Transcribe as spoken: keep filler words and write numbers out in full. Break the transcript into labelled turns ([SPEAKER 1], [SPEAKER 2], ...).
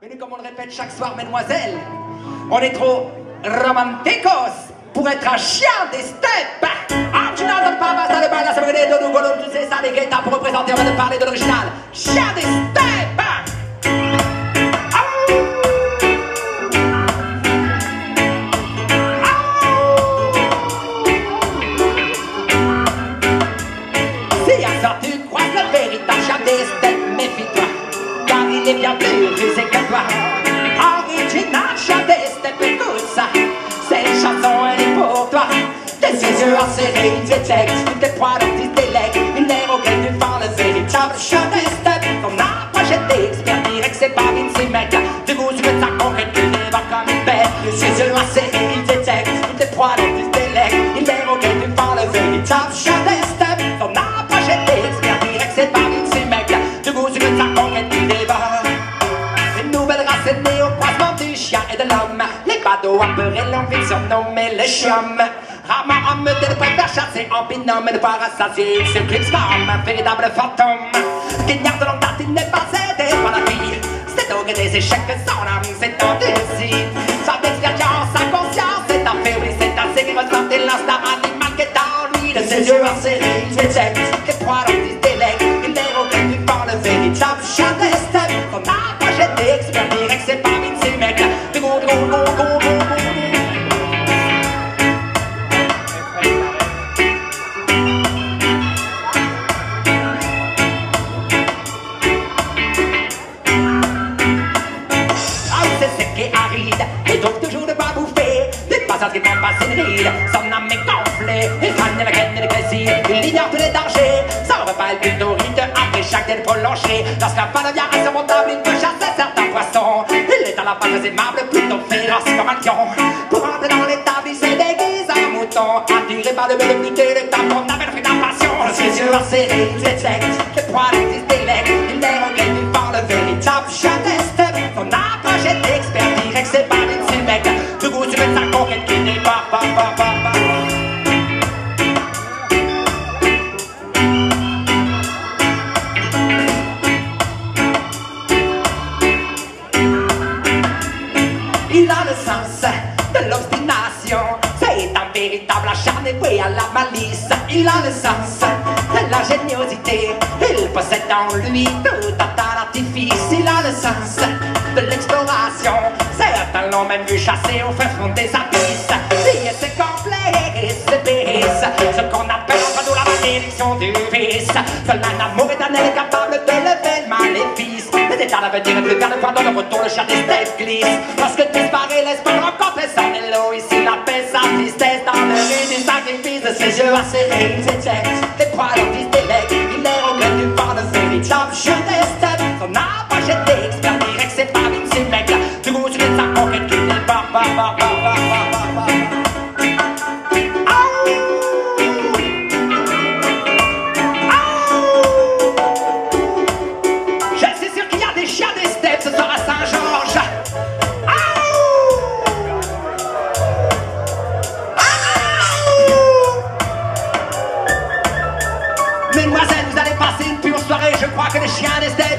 [SPEAKER 1] Mais nous, comme on le répète chaque soir, mesdemoiselles, on est trop romanticos pour être un chien des steppes. Ah, tu n'entends pas, basta le bail, la semaine de nous, golom, tu sais ça, les guettars pour représenter, on va te parler de l'original. Chien des steppes. Si à ça tu croises le véritable chien des steppes, méfie-toi, car il est bien plus rusé que toi. Original chien des steppes, écoute ça. Cette chanson elle est pour toi. Tes yeux enserrés, ils détectent toutes tes poils dans tes délègues. Une ère auquel tu parles, le véritable chien des steppes. Ton approche est expert, direct c'est pas Vinci mec. Du coup tu veux ta conquête, tu débarques comme une bête. Tes yeux enserrés, ils détectent toutes tes poils dans tes délègues. Une ère auquel tu parles, le véritable chien des steppes. Ton approche est expert, direct c'est pas Vinci mec. Du coup tu veux ta conquête, tu débarques. Une nouvelle race est née au croisement du chien et de l'homme. Les badauds apeurés l'ont vite surnommé les chioms. Rarement homme de préfère chasser en binôme et de voir assassiner. Il se clipse comme un véritable fantôme. Guignard de longue date, il n'est pas aidé par la vie. C'est donc des échecs que son âme s'est endurcie. Sa expérience, sa conscience est affaiblie. C'est assez qu'il ressorte l'instinct animal qui est en lui. De ses yeux enserrés, il détecte les poils dans ses délègues. Il est auquel tu parles, le véritable chien des steppes. Ton approche est expert, direct, c'est pas Vinci mec. Du gros, gros, gros, gros, gros. Et donc toujours ne pas bouffer des passages qui n'ont pas une ride. Son âme est gonflée, il craigne la graine et le crécy. Il ignore tous les dangers, son repas est plutôt ride. Après chaque dé prolongé, lorsqu'un pan devient insurmontable, il peut chasser certains poissons. Il est à la base aimable, plutôt féroce comme un lion. Pour entrer dans l'étable, il se déguise en mouton. Attiré par le bel plus délectable, on avait le fruit d'impatience. Ses yeux enserrés, il détecte les poils et les délègues. Il est auquel il parle, le véritable chien des steppes. Son approche est expert. C'est pas Vinci mec. Du coup tu mets ta conquête qui n'est pas pas pas pas pas. Il a le sens de l'obstination. C'est un véritable acharné voué à la malice. Il a le sens de l'ingéniosité. Il possède en lui tout un tas d'artifices. Il a le sens de l'exploration. Certains l'ont même vu chasser au fin fond des abysses. Si c'est complet et c'est périsse, ce qu'on appelle entre nous la malédiction du vice. Seul un amour éternel est capable de lever le maléfice. Les états d'avenir et plus vers le point de retour, le chien des steppes glisse. Lorsque disparaît l'espoir, rencontrer son élo. Ici la paix, sa tristesse dans le riz du sacrifice. De ses yeux acérés, il détecte les poils en fils délègues. Il est au gré du vent de véritable chien des steppes. Son approche est expert, direct, c'est pas Vinci mec. Du coup, tu mets ta conquête qui n'est pas, pas, pas, pas, pas, pas, pas. Je suis sûr qu'il y a des chiens des steppes ce soir à Saint-Georges. Mesdemoiselles, vous allez passer une pure soirée. Je crois que les chiens des steppes